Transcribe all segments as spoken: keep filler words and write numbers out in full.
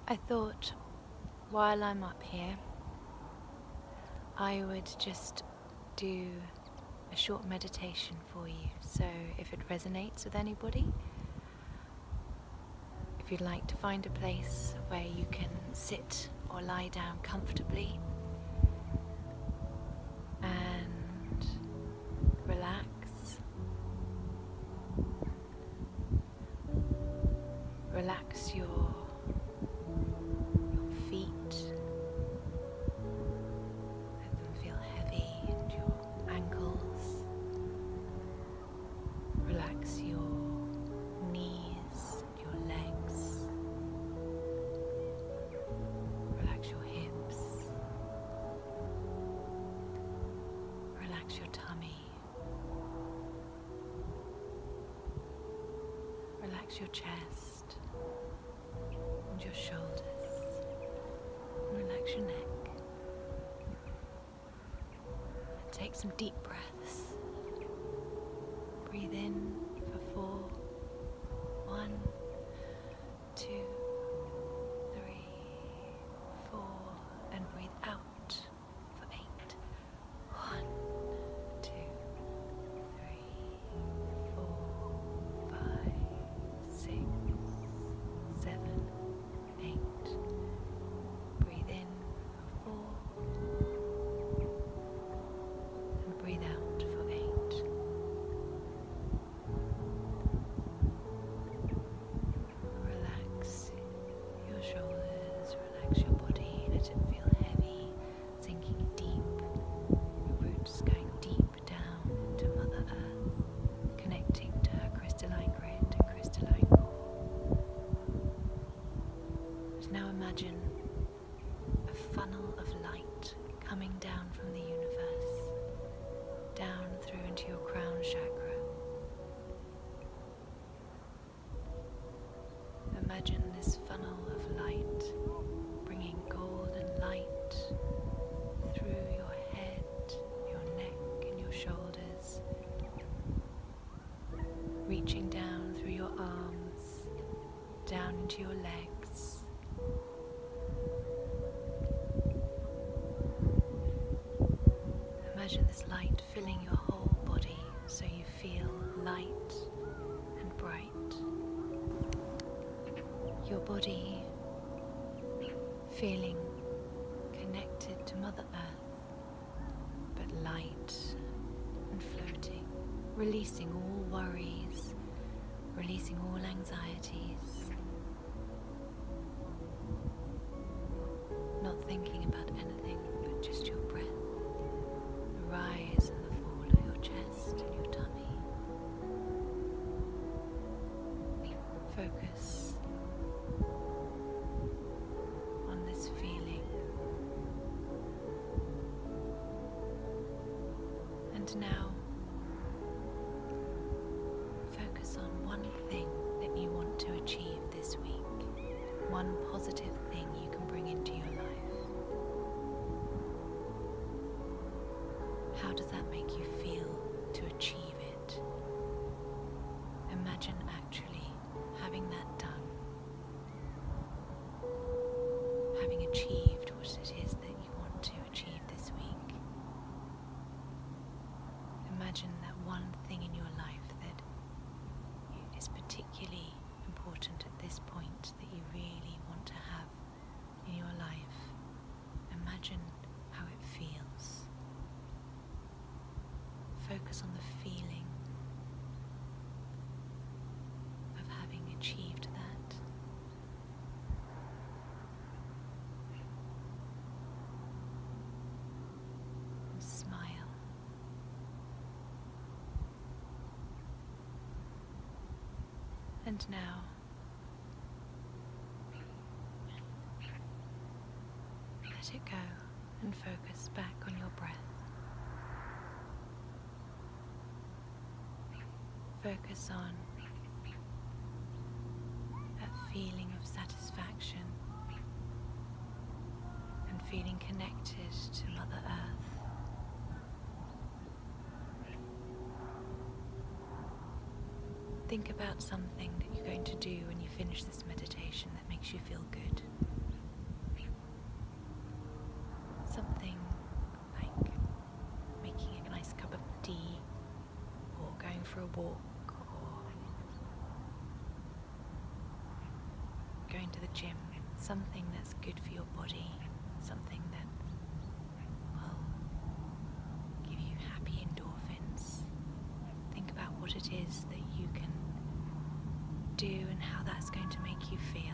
I thought while I'm up here, I would just do a short meditation for you. So if it resonates with anybody, if you'd like to find a place where you can sit or lie down comfortably and relax, relax your your tummy, relax your chest and your shoulders, relax your neck, and take some deep breaths. Breathe in for four, one, two, three, four, and breathe out for eight. One, imagine a funnel of light coming down from the universe, down through into your crown chakra. Imagine this funnel of light bringing golden light through your head, your neck and your shoulders, reaching down through your arms, down into your legs. Imagine this light filling your whole body so you feel light and bright. Your body feeling connected to Mother Earth, but light and floating, releasing all worries, releasing all anxieties, not thinking about anything but just your breath. Rise and the fall of your chest and your tummy. Focus on this feeling. And now, focus on one thing that you want to achieve this week. One positive thing you can bring into your life. How does that make you feel to achieve it? Imagine actually having that done, having achieved what it is that you want to achieve this week. Imagine that one thing in your life that is particularly important at this point that you really want to have in your life. Imagine how it feels. Focus on the feeling of having achieved that. And smile. And now, let it go and focus back on your breath. Focus on that feeling of satisfaction and feeling connected to Mother Earth. Think about something that you're going to do when you finish this meditation that makes you feel good. going to the gym, something that's good for your body, something that will give you happy endorphins. Think about what it is that you can do and how that's going to make you feel.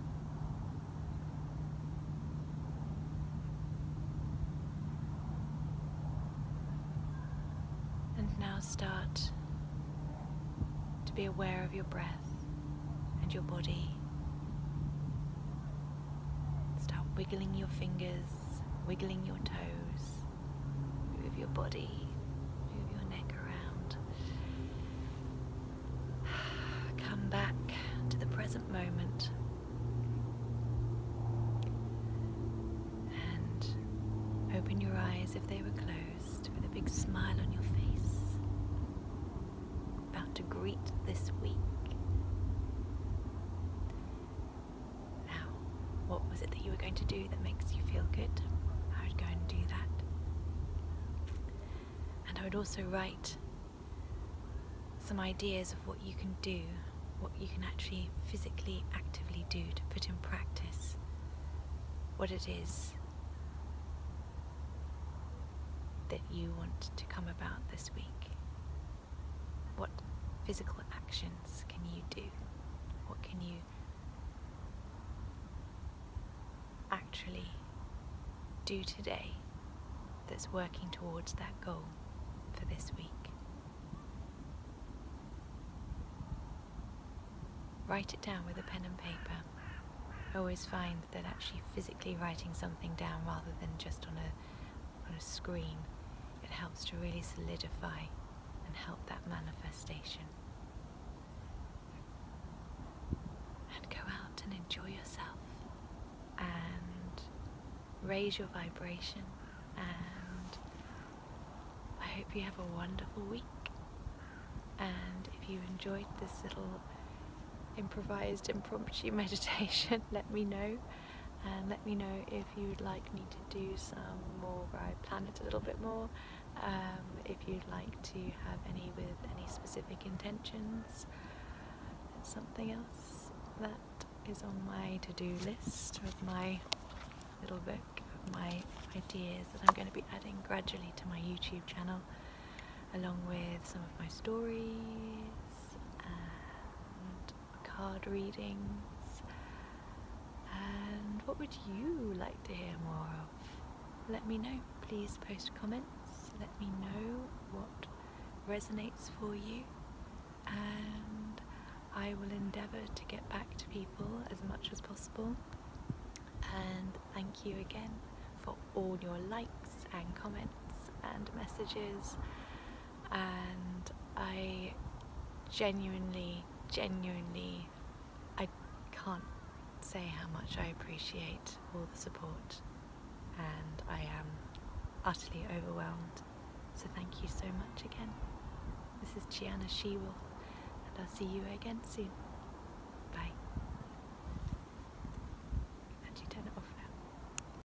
And now start to be aware of your breath and your body. Start wiggling your fingers, wiggling your toes, move your body, move your neck around. Come back to the present moment and open your eyes if they were closed with a big smile on your face, about to greet this week. Now, what was it that you were going to do that makes you feel good? I would go and do that. And I would also write some ideas of what you can do, what you can actually physically, actively do to put in practice what it is that you want to come about this week. What physical actions can you do? What can you actually do today that's working towards that goal for this week? Write it down with a pen and paper. I always find that actually physically writing something down rather than just on a, on a screen, it helps to really solidify and help that manifestation. And go out and enjoy yourself and raise your vibration, and I hope you have a wonderful week. And if you enjoyed this little improvised impromptu meditation, let me know, and let me know if you'd like me to do some more where I plan it a little bit more, um, if you'd like to have any with any specific intentions. It's something else that is on my to-do list with my little book of my ideas that I'm going to be adding gradually to my YouTube channel, along with some of my stories and card readings. And what would you like to hear more of? Let me know. Please post comments. Let me know what resonates for you, and I will endeavour to get back to people as much as possible. And thank you again for all your likes and comments and messages, and I genuinely genuinely I can't say how much I appreciate all the support, and I am utterly overwhelmed, so thank you so much again. This is Gianna She-Wolf, and I'll see you again soon.